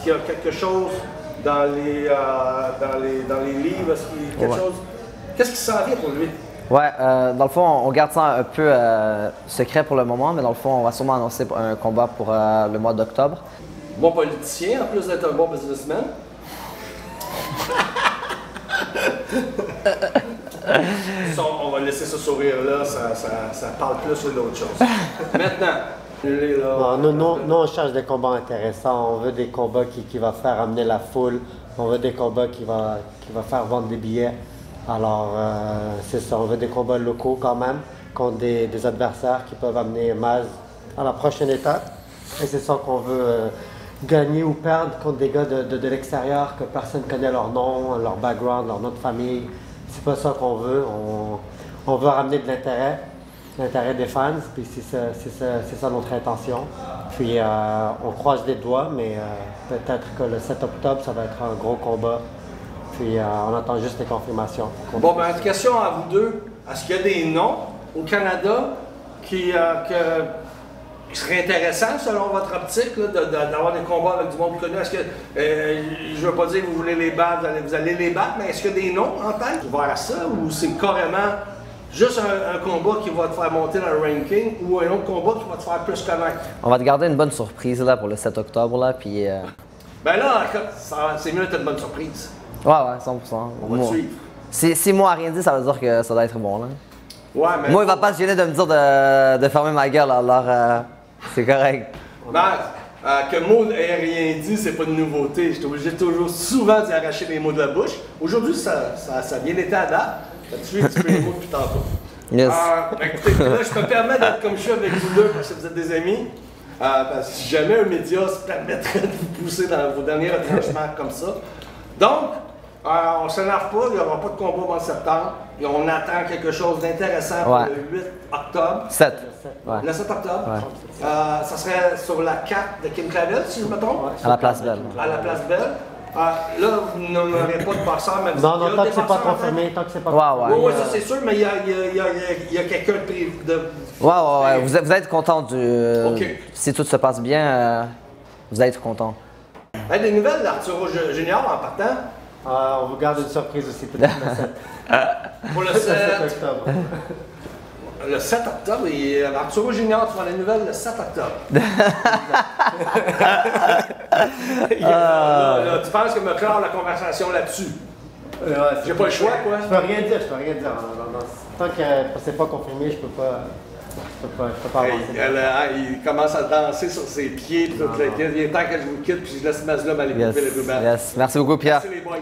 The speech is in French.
qu'il y a quelque chose dans les livres? Est-ce qu'il y a quelque chose? Qu'est-ce qui s'en vient pour lui? Ouais, dans le fond, on garde ça un peu secret pour le moment, mais dans le fond, on va sûrement annoncer un combat pour le mois d'octobre. Bon politicien, en plus d'être un bon businessman. On va laisser ce sourire-là, ça parle plus que d'autres choses. Maintenant, nous, on cherche des combats intéressants. On veut des combats qui vont faire amener la foule. On veut des combats qui vont faire vendre des billets. Alors, c'est ça. On veut des combats locaux quand même, contre des adversaires qui peuvent amener Maz à la prochaine étape. Et c'est ça qu'on veut gagner ou perdre contre des gars de l'extérieur, que personne ne connaît leur nom, leur background, leur nom de famille. C'est pas ça qu'on veut. On veut ramener de l'intérêt des fans, puis c'est ça notre intention. Puis on croise les doigts, mais peut-être que le 7 octobre, ça va être un gros combat. Puis on attend juste les confirmations. Bon, ben, question à vous deux. Est-ce qu'il y a des noms au Canada qui seraient intéressants selon votre optique, d'avoir des combats avec du monde connu? Est-ce que, je ne veux pas dire que vous voulez les battre, vous allez les battre, mais est-ce qu'il y a des noms en tête vers ça, ou c'est carrément juste un combat qui va te faire monter dans le ranking, ou un autre combat qui va te faire plus connaître? On va te garder une bonne surprise là, pour le 7 octobre, là, puis... Ben là, c'est mieux d'être une bonne surprise. Ouais, 100%. On va te suivre. Si moi rien dit, ça veut dire que ça doit être bon, là. Ouais, mais moi, il va pas se gêner de me dire de fermer ma gueule, alors c'est correct. Que Maud ait rien dit, c'est pas une nouveauté. J'étais obligé toujours souvent d'y arracher les mots de la bouche. Aujourd'hui, ça a bien été à date. Tu fais les mots depuis tantôt. Yes. Écoutez, là, je me permets d'être comme je suis avec vous deux parce que vous êtes des amis. Parce que si jamais un média se permettrait de vous pousser dans vos derniers retranchements comme ça. Donc, on ne s'énerve pas, il n'y aura pas de combat au mois de septembre. Et on attend quelque chose d'intéressant pour le 8 octobre. 7. Ouais. Le 7 octobre. Ouais. Ça serait sur la carte de Kim Clavel, si je me trompe. À la Place Belle. À la Place Belle. Là, vous n'aurez pas de boxeur, même Non, tant que c'est pas confirmé, tant que c'est pas confirmé. Oui, ça c'est sûr, mais il y a quelqu'un de... Ouais. Vous allez être content du... OK. Si tout se passe bien, vous allez être content. Hey, des nouvelles d'Arturo Junior en partant? On vous garde une surprise aussi, peut-être le 7. Pour le 7 octobre. Le 7 octobre, et Arturo Junior, tu vas les nouvelles le 7 octobre. Là, tu penses que me clore la conversation là-dessus? J'ai pas le choix, quoi. Je peux rien dire. Tant que c'est pas confirmé, je peux pas avancer. Il commence à danser sur ses pieds, puis il est temps que je vous quitte, puis je laisse Mazlum aller couper les ruban. Yes. Merci beaucoup, Pierre. Merci les boys.